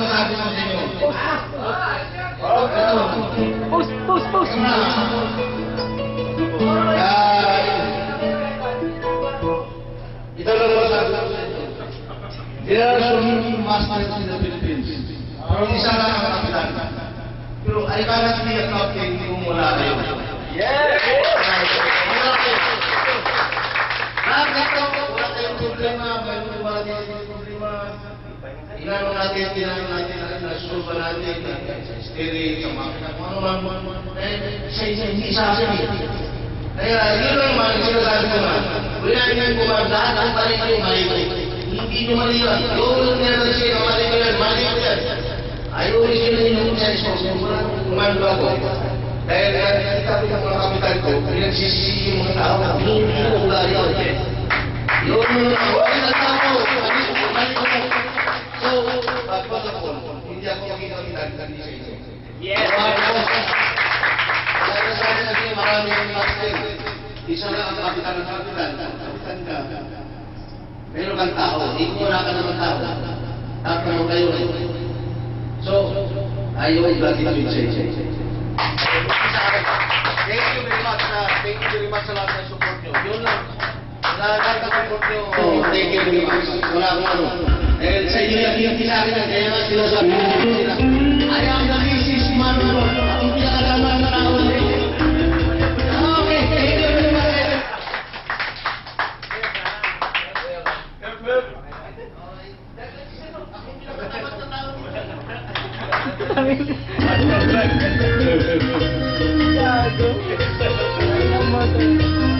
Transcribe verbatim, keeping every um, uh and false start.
masabi ko sa inyo. Post, post, post. Ito lang masabi ko sa inyo. There are so many masters in the Philippines. Pero isa lang ang kapitan. Pero I cannot be a captain kung wala kayo. Yes! Wala kayo. Lahat na ito, wala kayong problema, mayroon wala kayong problema. Inano natin, tinano natin, nasolve natin, sa spirit, sa makina, kung ano man, eh, hindi sa akin. Kaya yun lang man, sinasabi ko man, wala nang kumandaan, ang parin yung mali ko. Hindi nyo mali yan. Yung meron siya, mali ko yan, mali ko yan. Ayaw rin sila yung sa isang kumando ako. Dahil nakita ko yung mga kapitan ko, pinagsisisi yung mga tao, hindi ko wala yun. Yung mga tao, mali ko. So, pagpag ako, hindi ako makikapitan, hindi sa inyo. Yes! Kaya sa akin natin marami yung master. Isa lang ang kapitan ng kapitan. Kapitan ka. Meron kang tao. Hindi mo wala ka naman tao. Tatanong kayo. So, ayaw ang gratitude sa inyo. Thank you very much sa thank you very much sa lahat ng support nyo. Yun lang. Sa lahat ng support nyo. Oh, thank you very much. Wala akong ano. Dahil sa inyo yung pinagti sa akin, kaya nga sinasabi ko sila. Ayaw ang nag-isis, mano mo. Ang pinakalaman na tao. Okay, thank you very much. Gago. Ay, naman.